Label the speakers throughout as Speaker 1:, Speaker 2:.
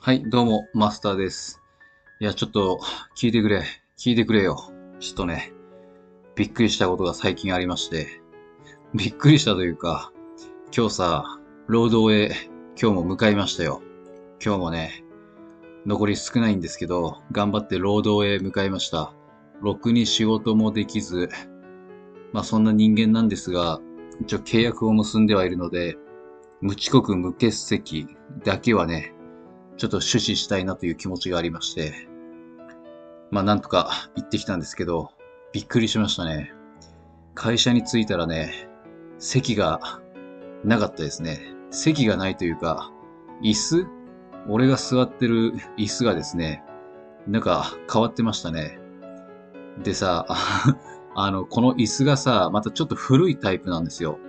Speaker 1: はい、どうも、マスターです。いや、ちょっと、聞いてくれ。聞いてくれよ。ちょっとね、びっくりしたことが最近ありまして。びっくりしたというか、今日さ、労働へ、今日も向かいましたよ。今日もね、残り少ないんですけど、頑張って労働へ向かいました。ろくに仕事もできず、まあそんな人間なんですが、一応契約を結んではいるので、無遅刻無欠席だけはね、ちょっと趣旨したいなという気持ちがありまして、まあなんとか行ってきたんですけど、びっくりしましたね。会社に着いたらね、席がなかったですね。席がないというか、椅子俺が座ってる椅子がですね、なんか変わってましたね。でさ、この椅子がさ、またちょっと古いタイプなんですよ。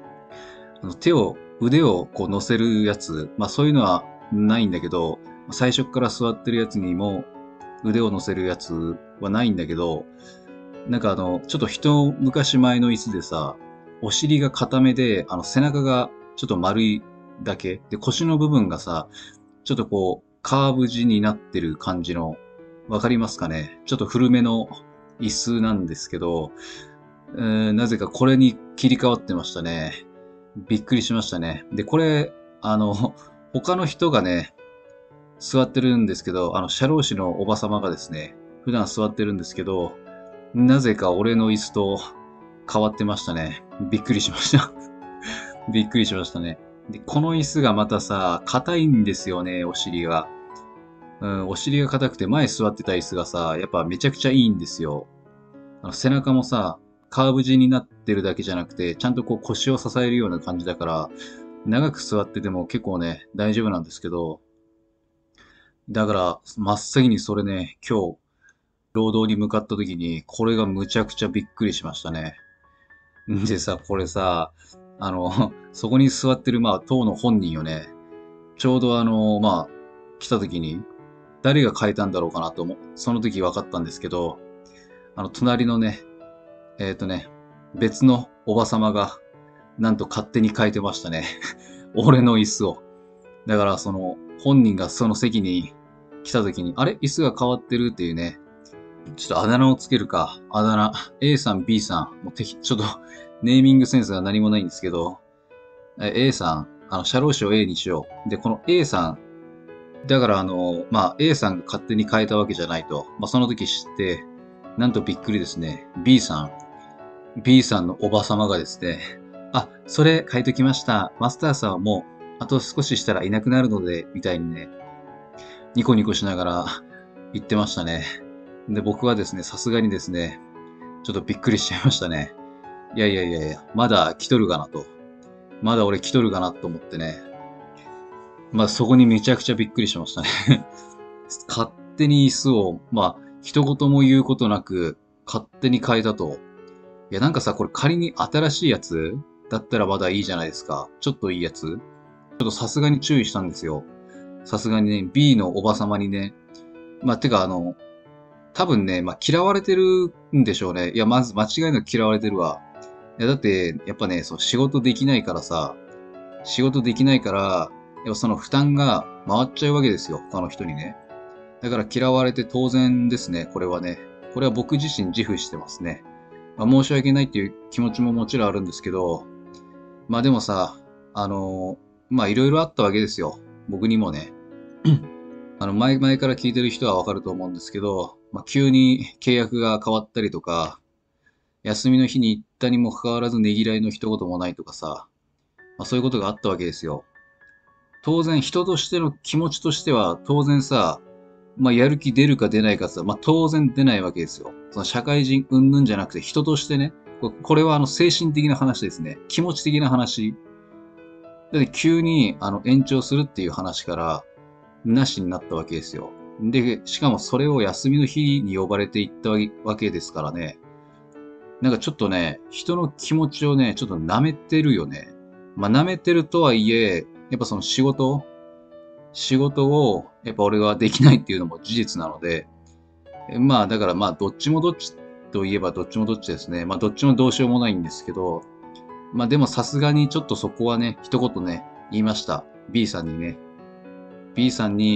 Speaker 1: 腕をこう乗せるやつ、まあそういうのはないんだけど、最初から座ってるやつにも腕を乗せるやつはないんだけど、なんかちょっと一昔前の椅子でさ、お尻が固めで、背中がちょっと丸いだけ。で、腰の部分がさ、ちょっとこう、カーブ地になってる感じの、わかりますかね？ちょっと古めの椅子なんですけど、なぜかこれに切り替わってましたね。びっくりしましたね。で、これ、他の人がね、座ってるんですけど、社労士のおばさまがですね、普段座ってるんですけど、なぜか俺の椅子と変わってましたね。びっくりしました。びっくりしましたね。で、この椅子がまたさ、硬いんですよね、お尻が。うん、お尻が硬くて前座ってた椅子がさ、やっぱめちゃくちゃいいんですよ。背中もさ、カーブ地になってるだけじゃなくて、ちゃんとこう腰を支えるような感じだから、長く座ってても結構ね、大丈夫なんですけど、だから、真っ先にそれね、今日、労働に向かった時に、これがむちゃくちゃびっくりしましたね。でさ、これさ、そこに座ってる、まあ、当の本人よね。ちょうどまあ、来た時に、誰が変えたんだろうかなとその時分かったんですけど、隣のね、別のおばさまが、なんと勝手に変えてましたね。俺の椅子を。だから、本人がその席に来た時に、あれ椅子が変わってるっていうね、ちょっとあだ名をつけるか。あだ名。A さん、B さん。もうちょっと、ネーミングセンスが何もないんですけど、A さん、社労士を A にしよう。で、この A さん、だからまあ、A さんが勝手に変えたわけじゃないと。まあ、その時知って、なんとびっくりですね。B さんのおばさまがですね、あ、それ変えときました。マスターさんはもう、あと少ししたらいなくなるので、みたいにね、ニコニコしながら言ってましたね。で、僕はですね、さすがにですね、ちょっとびっくりしちゃいましたね。いやいやいやいや、まだ来とるかなと。まだ俺来とるかなと思ってね。まあそこにめちゃくちゃびっくりしましたね。勝手に椅子を、まあ一言も言うことなく勝手に変えたと。いやなんかさ、これ仮に新しいやつだったらまだいいじゃないですか。ちょっといいやつ。ちょっとさすがに注意したんですよ。さすがにね、B のおばさまにね。まあてか多分ね、まあ嫌われてるんでしょうね。いや、まず間違いなく嫌われてるわ。いや、だって、やっぱね、そう、仕事できないからさ、仕事できないから、やっぱその負担が回っちゃうわけですよ、他の人にね。だから嫌われて当然ですね、これはね。これは僕自身自負してますね。まあ、申し訳ないっていう気持ちももちろんあるんですけど、まあでもさ、まあいろいろあったわけですよ。僕にもね。前々から聞いてる人はわかると思うんですけど、まあ急に契約が変わったりとか、休みの日に行ったにもかかわらずねぎらいの一言もないとかさ、まあ、そういうことがあったわけですよ。当然人としての気持ちとしては当然さ、まあやる気出るか出ないかさ、まあ当然出ないわけですよ。その社会人云々じゃなくて人としてね、これは精神的な話ですね。気持ち的な話。だって急に延長するっていう話からなしになったわけですよ。で、しかもそれを休みの日に呼ばれていったわけですからね。なんかちょっとね、人の気持ちをね、ちょっと舐めてるよね。まあ舐めてるとはいえ、やっぱその仕事をやっぱ俺はできないっていうのも事実なので、まあだからまあどっちもどっちといえばどっちもどっちですね。まあどっちもどうしようもないんですけど、まあでもさすがにちょっとそこはね、一言ね、言いました。B さんにね。B さんに、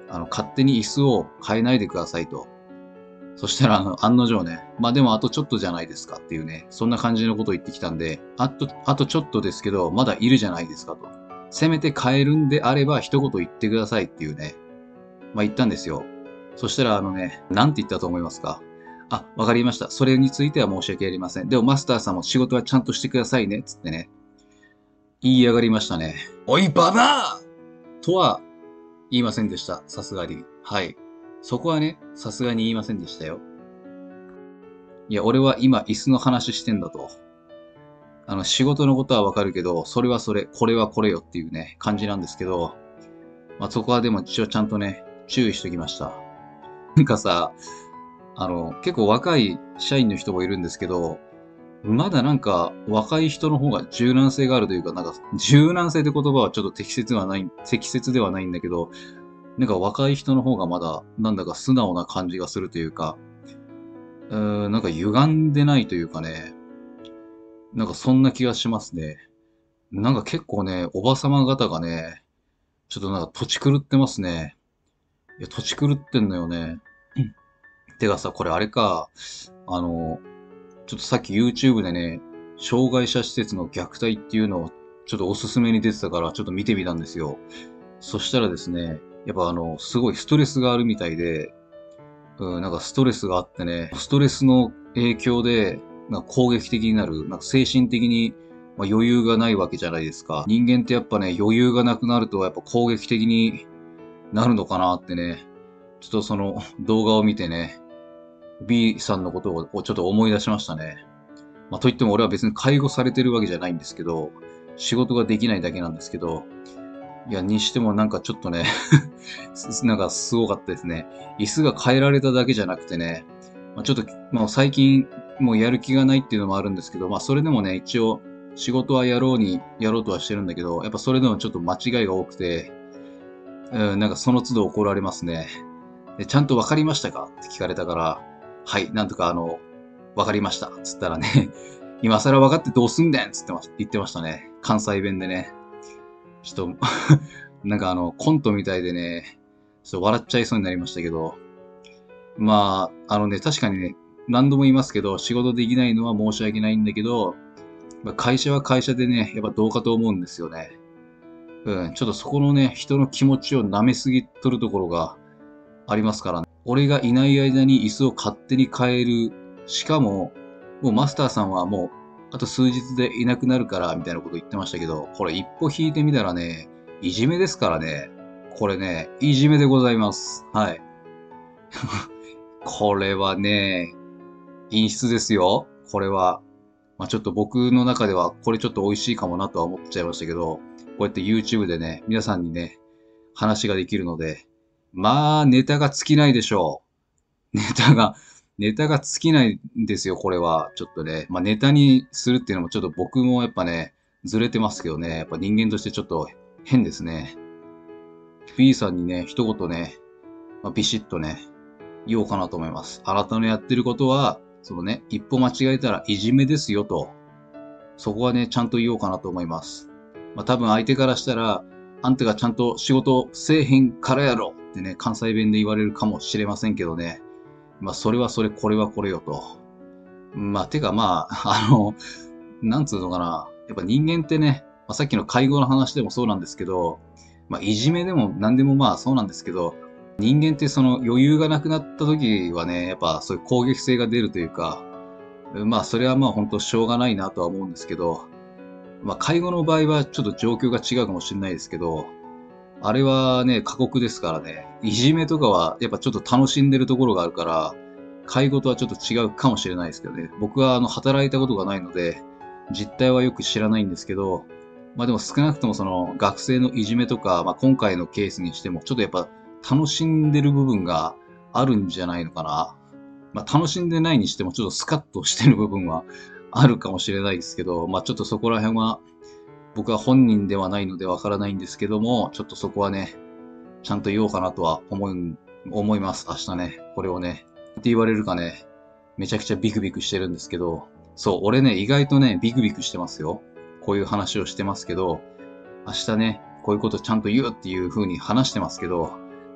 Speaker 1: 勝手に椅子を変えないでくださいと。そしたら、案の定ね、まあでもあとちょっとじゃないですかっていうね、そんな感じのことを言ってきたんで、あとちょっとですけど、まだいるじゃないですかと。せめて変えるんであれば一言言ってくださいっていうね、まあ言ったんですよ。そしたらなんて言ったと思いますか？あ、わかりました。それについては申し訳ありません。でもマスターさんも仕事はちゃんとしてくださいね、つってね、言い上がりましたね。おい、ババアとは言いませんでした。さすがに。はい。そこはね、さすがに言いませんでしたよ。いや、俺は今椅子の話してんだと。仕事のことはわかるけど、それはそれ、これはこれよっていうね、感じなんですけど、まあ、そこはでも一応ちゃんとね、注意しときました。なんかさ、結構若い社員の人もいるんですけど、まだなんか若い人の方が柔軟性があるというか、なんか柔軟性って言葉はちょっと適切ではないんだけど、なんか若い人の方がまだなんだか素直な感じがするというか、なんか歪んでないというかね、なんかそんな気がしますね。なんか結構ね、おばさま方がね、ちょっとなんか土地狂ってますね。いや、土地狂ってんのよね。てかさ、これあれか、あの、ちょっとさっき YouTube でね、障害者施設の虐待っていうのをちょっとおすすめに出てたからちょっと見てみたんですよ。そしたらですね、やっぱすごいストレスがあるみたいで、なんかストレスがあってね、ストレスの影響で、なんか攻撃的になる、なんか精神的に、まあ、余裕がないわけじゃないですか。人間ってやっぱね、余裕がなくなるとやっぱ攻撃的になるのかなってね、ちょっとその動画を見てね、B さんのことをちょっと思い出しましたね。まあ、といっても俺は別に介護されてるわけじゃないんですけど、仕事ができないだけなんですけど、いや、にしてもなんかちょっとねなんかすごかったですね。椅子が変えられただけじゃなくてね、まあ、ちょっと、まあ、最近もうやる気がないっていうのもあるんですけど、まあそれでもね、一応仕事はやろうとはしてるんだけど、やっぱそれでもちょっと間違いが多くて、なんかその都度怒られますね。で、ちゃんとわかりましたかって聞かれたから、はい、なんとかわかりました。つったらね、今更分かってどうすんねん言ってましたね。関西弁でね。ちょっとなんかコントみたいでね、ちょっと笑っちゃいそうになりましたけど、まあ、確かにね、何度も言いますけど、仕事できないのは申し訳ないんだけど、まあ会社は会社でね、やっぱどうかと思うんですよね。ちょっとそこのね、人の気持ちを舐めすぎとるところがありますからね。俺がいない間に椅子を勝手に変える。しかも、もうマスターさんはもう、あと数日でいなくなるから、みたいなこと言ってましたけど、これ一歩引いてみたらね、いじめですからね。これね、いじめでございます。はい。これはね、陰湿ですよ。これは。まあ、ちょっと僕の中では、これちょっと美味しいかもなとは思っちゃいましたけど、こうやって YouTube でね、皆さんにね、話ができるので、まあ、ネタが尽きないでしょう。ネタが尽きないんですよ、これは。ちょっとね。まあ、ネタにするっていうのもちょっと僕もやっぱね、ずれてますけどね。やっぱ人間としてちょっと変ですね。B さんにね、一言ね、まあ、ビシッとね、言おうかなと思います。あなたのやってることは、そのね、一歩間違えたらいじめですよと。そこはね、ちゃんと言おうかなと思います。まあ、多分相手からしたら、あんたがちゃんと仕事せえへんからやろってね、関西弁で言われるかもしれませんけどね。まあ、それはそれ、これはこれよと。まあ、てかまあ、なんつうのかな。やっぱ人間ってね、まあ、さっきの介護の話でもそうなんですけど、まあ、いじめでも何でもまあそうなんですけど、人間ってその余裕がなくなった時はね、やっぱそういう攻撃性が出るというか、まあそれはまあ本当しょうがないなとは思うんですけど、まあ介護の場合はちょっと状況が違うかもしれないですけど、あれはね、過酷ですからね。いじめとかはやっぱちょっと楽しんでるところがあるから、介護とはちょっと違うかもしれないですけどね。僕は働いたことがないので、実態はよく知らないんですけど、まあでも少なくともその学生のいじめとか、まあ今回のケースにしても、ちょっとやっぱ楽しんでる部分があるんじゃないのかな。まあ楽しんでないにしてもちょっとスカッとしてる部分はあるかもしれないですけど、まあちょっとそこら辺は僕は本人ではないのでわからないんですけども、ちょっとそこはね、ちゃんと言おうかなとは思います。明日ね、これをね。って言われるかね、めちゃくちゃビクビクしてるんですけど、そう、俺ね、意外とね、ビクビクしてますよ。こういう話をしてますけど、明日ね、こういうことちゃんと言うっていう風に話してますけど、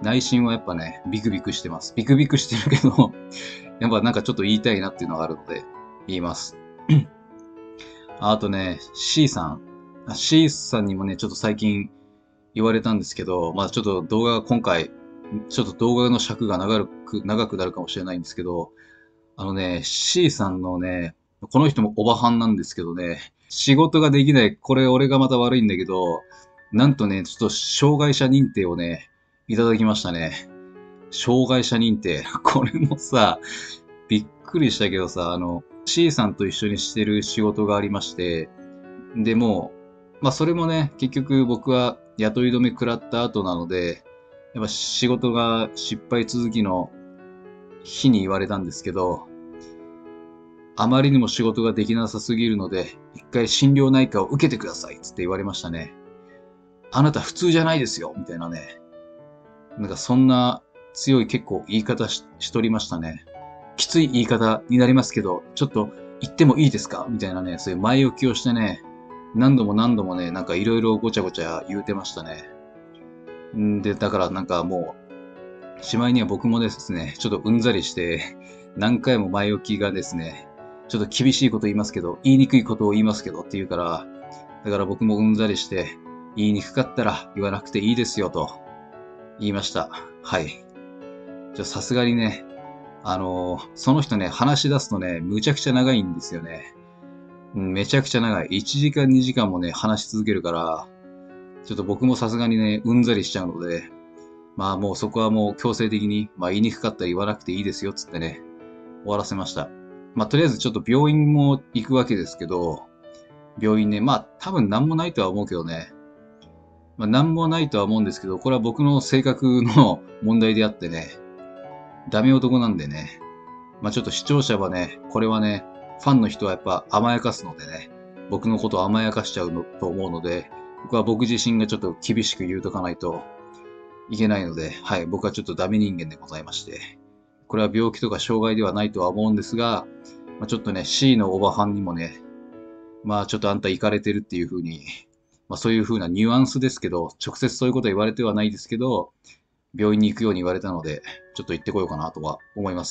Speaker 1: 内心はやっぱね、ビクビクしてます。ビクビクしてるけど、やっぱなんかちょっと言いたいなっていうのがあるので、言います。あとね、C さん。C さんにもね、ちょっと最近言われたんですけど、まあちょっと動画が今回、ちょっと動画の尺が長くなるかもしれないんですけど、C さんのね、この人もオバハンなんですけどね、仕事ができない、これ俺がまた悪いんだけど、なんとね、ちょっと障害者認定をね、いただきましたね。障害者認定。これもさ、びっくりしたけどさ、C さんと一緒にしてる仕事がありまして、でもまあそれもね、結局僕は雇い止め食らった後なので、やっぱ仕事が失敗続きの日に言われたんですけど、あまりにも仕事ができなさすぎるので、一回心療内科を受けてくださいっつって言われましたね。あなた普通じゃないですよみたいなね。なんかそんな強い結構言い方しとりましたね。きつい言い方になりますけど、ちょっと言ってもいいですかみたいなね、そういう前置きをしてね、何度も何度もね、なんかいろいろごちゃごちゃ言うてましたね。で、だからなんかもう、しまいには僕もですね、ちょっとうんざりして、何回も前置きがですね、ちょっと厳しいこと言いますけど、言いにくいことを言いますけどって言うから、だから僕もうんざりして、言いにくかったら言わなくていいですよと言いました。はい。さすがにね、その人ね、話し出すとね、むちゃくちゃ長いんですよね。めちゃくちゃ長い。1時間2時間もね、話し続けるから、ちょっと僕もさすがにね、うんざりしちゃうので、まあもうそこはもう強制的に、まあ言いにくかったら言わなくていいですよ、つってね、終わらせました。まあとりあえずちょっと病院も行くわけですけど、病院ね、まあ多分何もないとは思うけどね、まあ何もないとは思うんですけど、これは僕の性格の問題であってね、ダメ男なんでね、まあちょっと視聴者はね、これはね、ファンの人はやっぱ甘やかすのでね、僕のことを甘やかしちゃうのと思うので、僕は僕自身がちょっと厳しく言うとかないといけないので、はい、僕はちょっとダメ人間でございまして、これは病気とか障害ではないとは思うんですが、まあ、ちょっとね、C のオバハンにもね、まあちょっとあんたイかれてるっていう風に、まあそういう風なニュアンスですけど、直接そういうことは言われてはないですけど、病院に行くように言われたので、ちょっと行ってこようかなとは思います。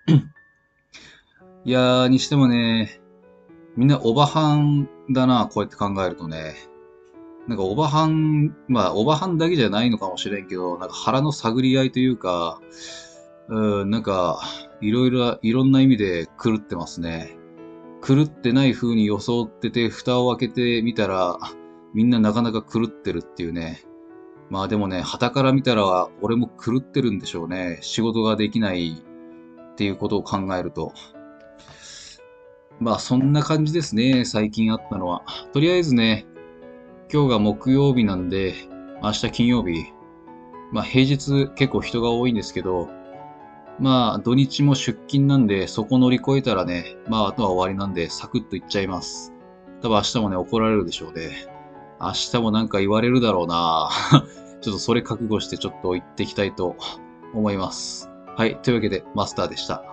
Speaker 1: いやー、にしてもね、みんなオバハンだな、こうやって考えるとね。なんかオバハン、まあオバハンだけじゃないのかもしれんけど、なんか腹の探り合いというか、なんか、いろんな意味で狂ってますね。狂ってない風に装ってて、蓋を開けてみたら、みんななかなか狂ってるっていうね。まあでもね、傍から見たら、俺も狂ってるんでしょうね。仕事ができないっていうことを考えると。まあそんな感じですね、最近あったのは。とりあえずね、今日が木曜日なんで、明日金曜日。まあ平日結構人が多いんですけど、まあ土日も出勤なんで、そこ乗り越えたらね、まああとは終わりなんで、サクッと行っちゃいます。多分明日もね、怒られるでしょうね。明日もなんか言われるだろうな。ちょっとそれ覚悟してちょっと行ってきたいと思います。はい。というわけで、マスターでした。